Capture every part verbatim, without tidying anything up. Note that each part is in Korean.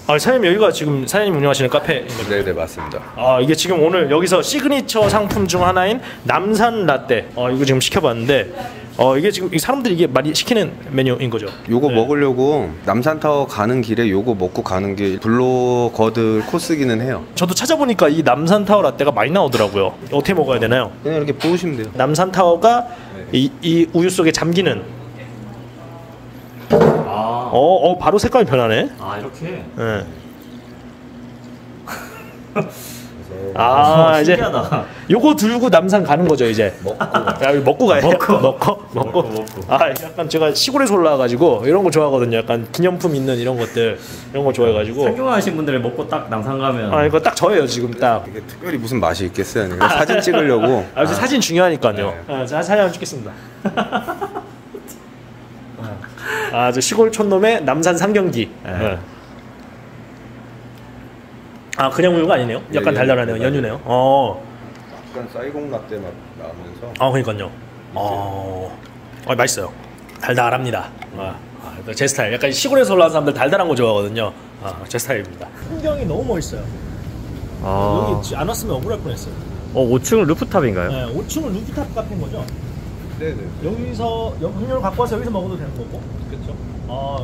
아, 사장님 여기가 지금 사장님 운영하시는 카페인 거죠? 네네 맞습니다. 아, 이게 지금 오늘 여기서 시그니처 상품 중 하나인 남산 라떼. 어, 이거 지금 시켜봤는데, 어, 이게 지금 사람들이 이게 많이 시키는 메뉴인 거죠? 요거 네. 먹으려고 남산타워 가는 길에 요거 먹고 가는 게 블로거들 코스기는 해요. 저도 찾아보니까 이 남산타워 라떼가 많이 나오더라고요. 어떻게 먹어야 되나요? 그냥 이렇게 부으시면 돼요. 남산타워가 네. 이, 이 우유 속에 잠기는. 아, 어, 어, 바로 색깔이 변하네. 아 이렇게. 네. 아, 어, 이제 신기하다. 요거 들고 남산 가는 거죠 이제. 먹고. 야, 먹고 가야 돼. 먹고. 먹고. 먹고. 먹고. 아, 약간 제가 시골에서 올라와가지고 이런 거 좋아하거든요. 약간 기념품 있는 이런 것들 이런 거 좋아해가지고. 상경하신 분들 먹고 딱 남산 가면. 아, 이거 딱 저예요 지금 딱. 이게 특별히 무슨 맛이 있겠어요? 그냥 사진 찍으려고. 아, 요새 사진 중요하니까요. 네. 아, 자, 사진 한번 찍겠습니다. 아, 저 시골 촌놈의 남산 삼경기. 네. 아, 그냥 우유가 아니네요. 약간 예, 달달하네요. 예, 연유네요. 어. 약간 쌀공 라떼 맛 나면서. 아, 그러니까요. 어, 어, 맛있어요. 달달합니다. 아, 아, 제 스타일. 약간 시골에서 올라온 사람들 달달한 거 좋아하거든요. 아, 제 스타일입니다. 풍경이 너무 멋있어요. 아. 여기 안 왔으면 억울할 뻔했어요. 어, 오 층은 루프탑인가요? 네, 오 층은 루프탑 카페인 거죠? 네네. 여기서 음료를 갖고 와서 여기서 먹어도 되는 거고. 그렇죠. 아.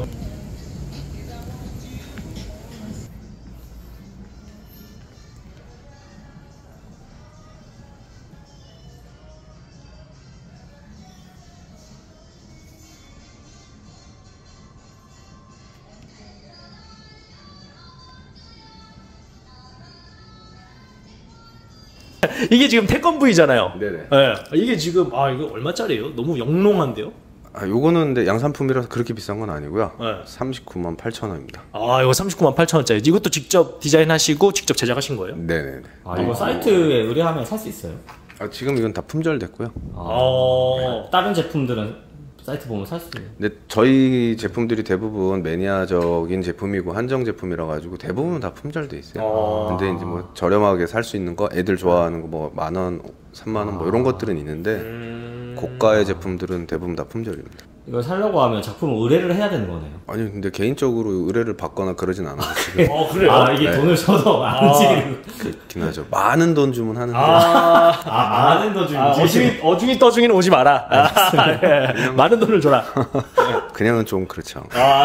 이게 지금 태권브이잖아요. 네네. 네. 이게 지금 아 이거 얼마짜리예요? 너무 영롱한데요? 아 요거는 근데 양산품이라서 그렇게 비싼 건 아니고요. 네. 삼십구만 팔천 원입니다. 아 이거 삼십구만 팔천 원짜리. 이것도 직접 디자인하시고 직접 제작하신 거예요? 네네네. 아, 이거 사이트에 의뢰하면 살 수 있어요? 아, 지금 이건 다 품절됐고요. 아, 어. 다른 제품들은 사이트 보면 살 수 있어요. 근데 저희 제품들이 대부분 매니아적인 제품이고 한정 제품이라 가지고 대부분 다 품절돼 있어요. 어. 근데 이제 뭐 저렴하게 살 수 있는 거, 애들 좋아하는 거 뭐 만 원, 삼만 원 뭐 이런 것들은 있는데 음... 고가의 제품들은 대부분 다 품절입니다. 이걸 살려고 하면 작품을 의뢰를 해야 되는 거네요. 아니 근데 개인적으로 의뢰를 받거나 그러진 않아요. 지금. 어 그래요? 아, 이게 네. 돈을 줘도 안 움직이는. 그렇긴 하죠. 많은 돈 주면 하는데 아, 아, 많은 더 주면 아 어중이, 어중이 떠중이는 오지 마라. 아, 예. 많은 돈을 줘라. 그냥은 좀 그렇죠.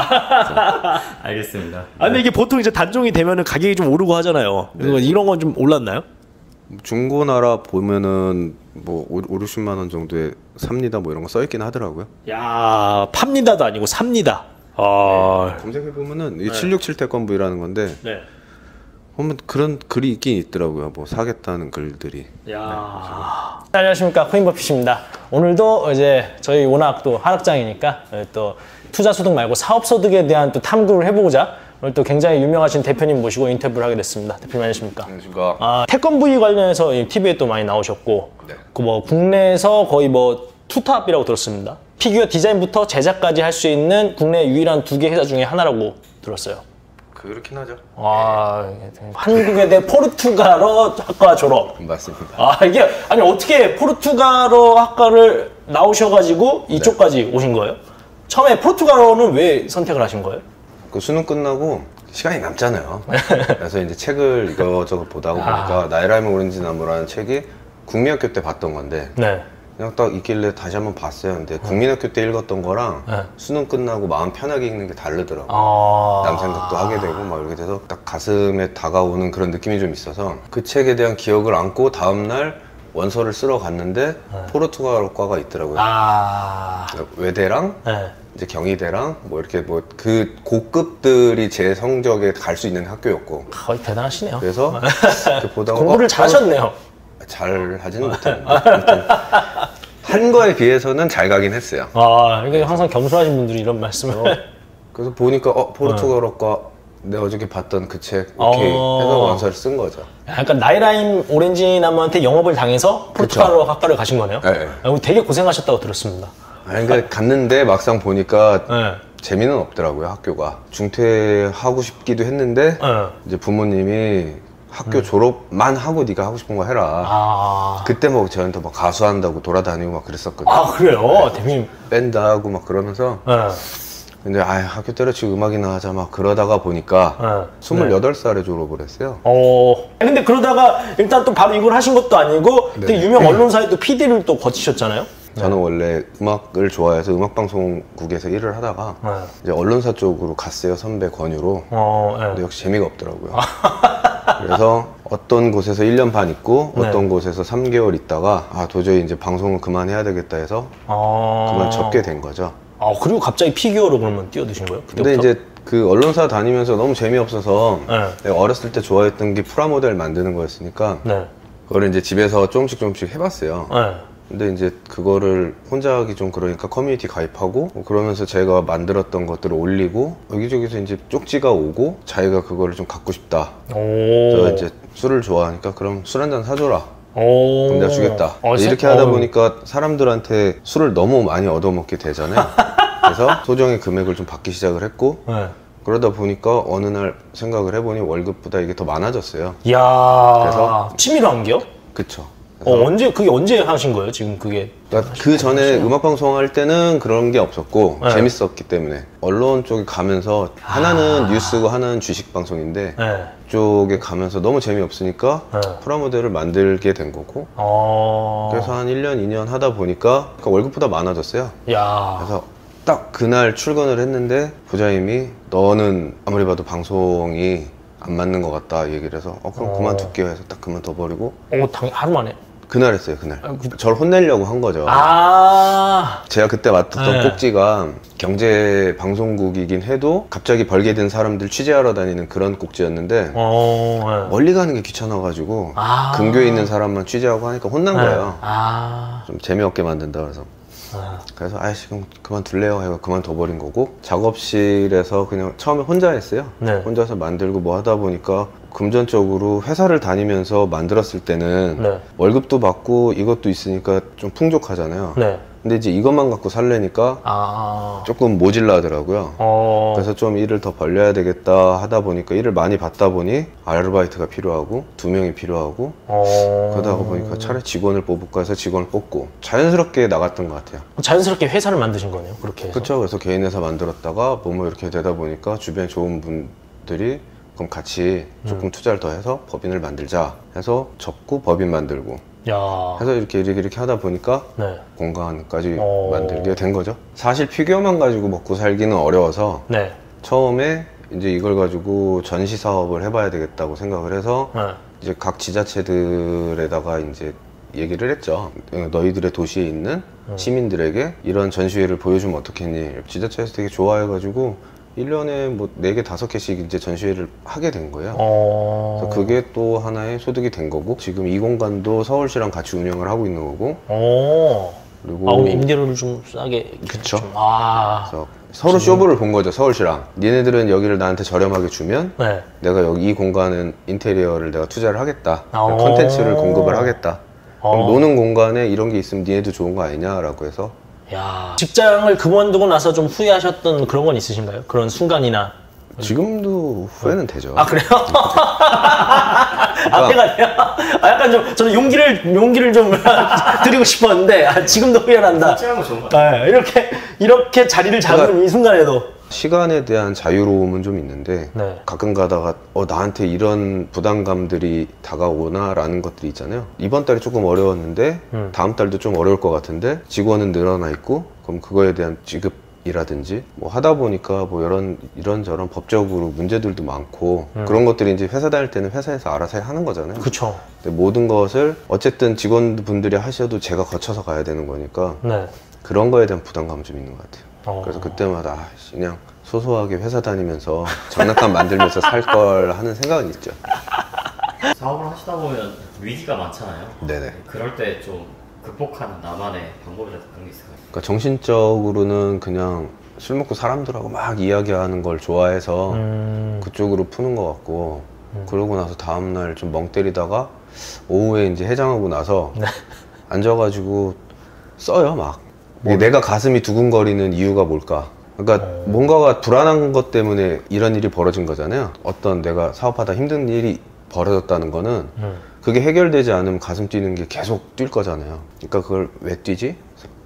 알겠습니다. 아 근데 이게 보통 이제 단종이 되면은 가격이 좀 오르고 하잖아요. 이거 이런 건 좀 올랐나요? 중고나라 보면은 뭐 오륙십만 원 정도에 삽니다 뭐 이런 거 써있긴 하더라고요. 야 팝니다도 아니고 삽니다. 아 검색해 보면은 이 칠백육십칠 태권브이라는 건데 네. 보면 그런 글이 있긴 있더라고요. 뭐 사겠다는 글들이. 야. 안녕하십니까, 코인버핏입니다. 오늘도 이제 저희 워낙 또 하락장이니까 또 투자 소득 말고 사업 소득에 대한 또 탐구를 해보고자 오늘 또 굉장히 유명하신 대표님 모시고 인터뷰를 하게 됐습니다. 대표님 안녕하십니까? 안녕하십니까. 아, 태권브이 관련해서 티비에 또 많이 나오셨고, 네. 그 뭐 국내에서 거의 뭐 투탑이라고 들었습니다. 피규어 디자인부터 제작까지 할 수 있는 국내 유일한 두 개 회사 중에 하나라고 들었어요. 그렇긴 하죠. 아, 한국외대 포르투갈어 학과 졸업. 맞습니다. 아, 이게 아니 어떻게 포르투갈어 학과를 나오셔가지고 이쪽까지 네. 오신 거예요? 처음에 포르투갈어는 왜 선택을 하신 거예요? 그 수능 끝나고 시간이 남잖아요. 그래서 이제 책을 이거저거 보다 보니까 아. 나이라면 오렌지 나무라는 책이 국민학교 때 봤던 건데 네. 그냥 딱 있길래 다시 한번 봤어요. 근데 국민학교 때 읽었던 거랑 네. 수능 끝나고 마음 편하게 읽는 게 다르더라고요. 아... 남 생각도 하게 되고 막 이렇게 돼서 딱 가슴에 다가오는 그런 느낌이 좀 있어서 그 책에 대한 기억을 안고 다음날 원서를 쓰러 갔는데 네. 포르투갈어과가 있더라고요. 아... 외대랑 네. 이제 경희대랑 뭐 이렇게 뭐 그 고급들이 제 성적에 갈 수 있는 학교였고 거의 대단하시네요. 그래서 이렇게 보다가 공부를 어, 잘하셨네요. 잘 하지는 못했는데 한 거에 비해서는 잘 가긴 했어요. 아, 이게 항상 겸손하신 분들이 이런 말씀을. 어, 그래서 보니까 어 포르투갈어과 내가 어저께 봤던 그 책 오케이 어... 해서 원서를 쓴 거죠. 약간 나이라임 오렌지 나무한테 영업을 당해서 포르투갈어 학과를 가신 거네요. 네. 아, 되게 고생하셨다고 들었습니다. 아니 그러니까 갔는데 막상 보니까 네. 재미는 없더라고요. 학교가 중퇴하고 싶기도 했는데 네. 이제 부모님이 학교 음. 졸업만 하고 네가 하고 싶은 거 해라. 아... 그때 뭐 저한테 막 가수한다고 돌아다니고 막 그랬었거든요. 아 그래요? 네. 대표님 밴드 하고 막 그러면서 네. 근데 아 학교 때려치고 음악이나 하자 막 그러다가 보니까 네. 스물여덟 살에 졸업을 했어요. 어. 근데 그러다가 일단 또 바로 이걸 하신 것도 아니고 되게 네. 유명 언론사에 또 피디를 또 거치셨잖아요. 저는 원래 음악을 좋아해서 음악방송국에서 일을 하다가 네. 이제 언론사 쪽으로 갔어요. 선배 권유로. 어, 네. 근데 역시 재미가 없더라고요. 그래서 어떤 곳에서 일 년 반 있고 네. 어떤 곳에서 삼 개월 있다가 아 도저히 이제 방송을 그만해야 되겠다 해서 아. 그만 접게 된 거죠. 아, 그리고 갑자기 피규어로 그러면 뛰어드신 거예요? 그때부터? 근데 이제 그 언론사 다니면서 너무 재미없어서 네. 내가 어렸을 때 좋아했던 게 프라모델 만드는 거였으니까 네. 그거를 이제 집에서 조금씩 조금씩 해봤어요. 네. 근데 이제 그거를 혼자 하기 좀 그러니까 커뮤니티 가입하고 뭐 그러면서 제가 만들었던 것들을 올리고 여기저기서 이제 쪽지가 오고 자기가 그거를 좀 갖고 싶다. 오. 제가 이제 술을 좋아하니까 그럼 술 한 잔 사줘라. 오. 그럼 내가 주겠다. 어, 이렇게 세- 하다 어. 보니까 사람들한테 술을 너무 많이 얻어먹게 되잖아요. 그래서 소정의 금액을 좀 받기 시작을 했고 네. 그러다 보니까 어느 날 생각을 해보니 월급보다 이게 더 많아졌어요. 이야. 그래서- 취미로 한 게요? 그쵸. 어, 그래서 언제, 그게 언제 하신 거예요? 지금 그게? 그러니까 그 전에 음악방송 할 때는 그런 게 없었고 네. 재밌었기 때문에 언론 쪽에 가면서 하나는 뉴스고 하나는 주식방송인데 네. 쪽에 가면서 너무 재미없으니까 네. 프라모델을 만들게 된 거고 어. 그래서 한 일 년, 이 년 하다 보니까 그러니까 월급보다 많아졌어요. 야. 그래서 딱 그날 출근을 했는데 부장님이 너는 아무리 봐도 방송이 안 맞는 것 같다 얘기를 해서 어 그럼 어. 그만둘게요 해서 딱 그만둬버리고 어, 당, 하루 만에. 그날 했어요. 그날 아, 그- 저를 혼내려고 한 거죠. 아. 제가 그때 맡았던 네. 꼭지가 경제 방송국이긴 해도 갑자기 벌게 된 사람들 취재하러 다니는 그런 꼭지였는데 어. 네. 멀리 가는 게 귀찮아가지고 아. 근교에 있는 사람만 취재하고 하니까 혼난 네. 거예요. 아. 좀 재미없게 만든다 그래서 아. 그래서 아이씨 그럼 그만둘래요 해서 그만둬버린 거고 작업실에서 그냥 처음에 혼자 했어요. 네. 혼자서 만들고 뭐 하다 보니까 금전적으로 회사를 다니면서 만들었을 때는 네. 월급도 받고 이것도 있으니까 좀 풍족하잖아요. 네. 근데 이제 이것만 갖고 살려니까 아. 조금 모질라 하더라고요. 어. 그래서 좀 일을 더 벌려야 되겠다 하다 보니까 일을 많이 받다 보니 아르바이트가 필요하고 두 명이 필요하고 어. 그러다 보니까 차라리 직원을 뽑을까 해서 직원을 뽑고 자연스럽게 나갔던 것 같아요. 자연스럽게 회사를 만드신 거네요. 그렇게 해서. 그렇죠. 그래서 개인 회사 만들었다가 뭐뭐 이렇게 되다 보니까 주변에 좋은 분들이 그럼 같이 조금 음. 투자를 더 해서 법인을 만들자 해서 접고 법인 만들고 야. 해서 이렇게 이렇게 이렇게 하다 보니까 네. 공간까지 어. 만들게 된 거죠. 사실 피규어만 가지고 먹고 살기는 어려워서 네. 처음에 이제 이걸 가지고 전시 사업을 해봐야 되겠다고 생각을 해서 네. 이제 각 지자체들에다가 이제 얘기를 했죠. 너희들의 도시에 있는 시민들에게 이런 전시회를 보여주면 어떻겠니? 지자체에서 되게 좋아해가지고 일 년에 뭐 네 개, 다섯 개씩 이제 전시회를 하게 된 거예요. 어. 그래서 그게 또 하나의 소득이 된 거고 지금 이 공간도 서울시랑 같이 운영을 하고 있는 거고 어. 그리고 아, 그럼 임대료를 좀 싸게. 그쵸. 좀, 아. 그래서 서로 쇼부를 본 거죠. 서울시랑 니네들은 여기를 나한테 저렴하게 주면 네. 내가 여기 이 공간은 인테리어를 내가 투자를 하겠다. 어. 컨텐츠를 공급을 하겠다. 그럼 어. 노는 공간에 이런 게 있으면 니네도 좋은 거 아니냐라고 해서 야. 직장을 그만두고 나서 좀 후회하셨던 그런 건 있으신가요? 그런 순간이나. 지금도 후회는 되죠. 아, 그래요? 앞에가 아니야? 아, 약간 좀, 저는 용기를, 용기를 좀 드리고 싶었는데, 아, 지금도 후회난다. 찌하는 거 좋은 거 같아요. 네, 이렇게, 이렇게 자리를 잡은 그러니까- 이 순간에도. 시간에 대한 자유로움은 좀 있는데 네. 가끔 가다가 어 나한테 이런 부담감들이 다가오나 라는 것들이 있잖아요. 이번 달이 조금 어려웠는데 음. 다음 달도 좀 어려울 것 같은데 직원은 늘어나 있고 그럼 그거에 대한 지급이라든지 뭐 하다 보니까 뭐 이런 이런저런 법적으로 문제들도 많고 음. 그런 것들이 이제 회사 다닐 때는 회사에서 알아서 하는 거잖아요. 그쵸. 근데 모든 것을 어쨌든 직원분들이 하셔도 제가 거쳐서 가야 되는 거니까 네. 그런 거에 대한 부담감은 좀 있는 것 같아요. 어. 그래서 그때마다 아, 그냥 소소하게 회사 다니면서 장난감 만들면서 살 걸 하는 생각은 있죠. 사업을 하시다 보면 위기가 많잖아요. 네네. 그럴 때 좀 극복하는 나만의 방법이라든지 그런 게 있을까요? 그러니까 정신적으로는 그냥 술 먹고 사람들하고 막 이야기하는 걸 좋아해서 음. 그쪽으로 푸는 것 같고 그러고 나서 다음날 좀 멍 때리다가 오후에 이제 해장하고 나서 네. 앉아가지고 써요 막. 내가 가슴이 두근거리는 이유가 뭘까? 그러니까 뭔가가 불안한 것 때문에 이런 일이 벌어진 거잖아요. 어떤 내가 사업하다 힘든 일이 벌어졌다는 거는 음. 그게 해결되지 않으면 가슴 뛰는 게 계속 뛸 거잖아요. 그러니까 그걸 왜 뛰지?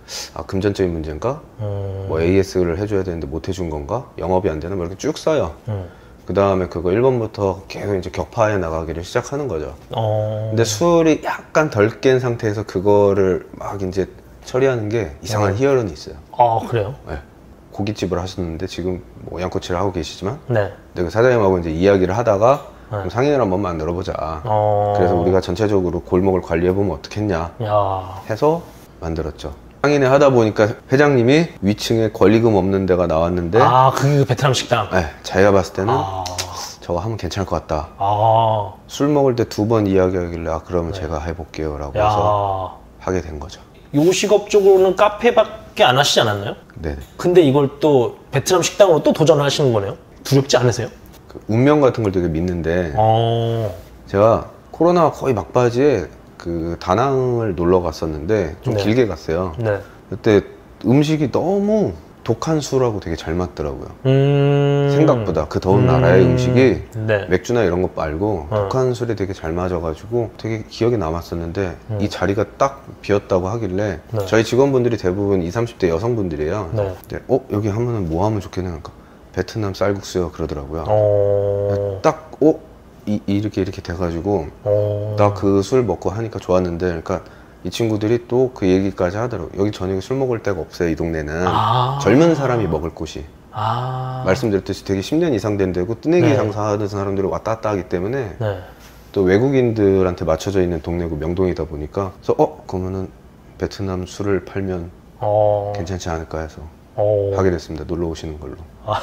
아, 금전적인 문제인가? 음. 뭐 에이에스를 해줘야 되는데 못 해준 건가? 영업이 안 되나? 뭐 이렇게 쭉 써요. 음. 그 다음에 그거 일 번부터 계속 이제 격파해 나가기를 시작하는 거죠. 어. 근데 술이 약간 덜 깬 상태에서 그거를 막 이제 처리하는 게 이상한 음. 희열은 있어요. 아, 그래요? 네. 고깃집을 하셨는데 지금 뭐 양꼬치를 하고 계시지만 네. 내가 사장님하고 이제 이야기를 하다가 네. 그럼 상인을 한번 만들어 보자. 어. 그래서 우리가 전체적으로 골목을 관리해 보면 어떻겠냐 야. 해서 만들었죠. 상인회 하다 보니까 회장님이 위층에 권리금 없는 데가 나왔는데 아, 그게 그 베트남 식당. 네, 자기가 봤을 때는 아. 저거 하면 괜찮을 것 같다. 아. 술 먹을 때 두 번 이야기하길래 아 그러면 제가 해볼게요 라고 해서 야. 하게 된 거죠. 요식업 쪽으로는 카페밖에 안 하시지 않았나요? 네네. 근데 이걸 또 베트남 식당으로 또 도전하시는 거네요? 두렵지 않으세요? 그 운명 같은 걸 되게 믿는데 어. 제가 코로나 거의 막바지에 그 다낭을 놀러 갔었는데 좀 네. 길게 갔어요. 네. 그때 음식이 너무 독한 술하고 되게 잘 맞더라고요. 음. 생각보다 그 더운 음. 나라의 음식이 네. 맥주나 이런 것 말고 어. 독한 술에 되게 잘 맞아가지고 되게 기억에 남았었는데 음. 이 자리가 딱 비었다고 하길래 네. 저희 직원분들이 대부분 이십, 삼십 대 여성분들이에요. 네. 근데 어? 여기 하면은 뭐 하면 좋겠냐 그러니까 베트남 쌀국수요 그러더라고요. 어. 딱 어? 이, 이렇게 이렇게 돼가지고 어. 나 그 술 먹고 하니까 좋았는데 그러니까 이 친구들이 또 그 얘기까지 하더라고요. 여기 저녁에 술 먹을 데가 없어요 이 동네는. 아. 젊은 사람이 먹을 곳이. 아. 말씀드렸듯이 되게 십 년 이상 된 데고 뜨내기 네. 장사하는 사람들이 왔다 갔다 하기 때문에 네. 또 외국인들한테 맞춰져 있는 동네고 명동이다 보니까 그래서 어? 그러면은 베트남 술을 팔면 어. 괜찮지 않을까 해서 어. 하게 됐습니다. 놀러 오시는 걸로.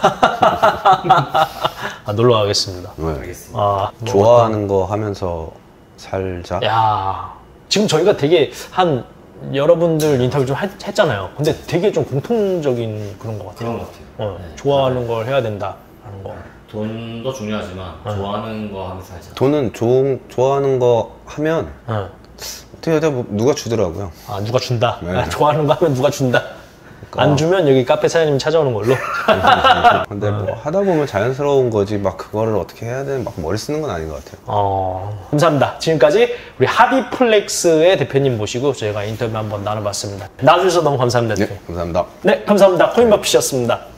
아, 놀러 가겠습니다. 네. 알겠습니다. 아, 뭐 좋아하는 거 하면서 살자. 야, 지금 저희가 되게 한 여러분들 인터뷰 좀 했, 했잖아요. 근데 되게 좀 공통적인 그런 것 같아요. 그런 것 같아요. 어, 네. 좋아하는 걸 해야 된다. 하는 거. 돈도 중요하지만 네. 좋아하는 거 하면서 살자. 돈은 좋은, 좋아하는 거 하면 어. 어떻게 하다 뭐 누가 주더라고요. 아, 누가 준다. 네. 아, 좋아하는 거 하면 누가 준다. 그러니까. 안 주면 여기 카페 사장님 찾아오는 걸로. 근데 뭐 하다 보면 자연스러운 거지 막 그거를 어떻게 해야 되는 막 머리 쓰는 건 아닌 것 같아요. 어, 감사합니다. 지금까지 우리 하비플렉스의 대표님 모시고 저희가 인터뷰 한번 나눠봤습니다. 나와주셔서 너무 감사합니다. 네, 대표님. 감사합니다. 네, 감사합니다. 코인마피셨습니다.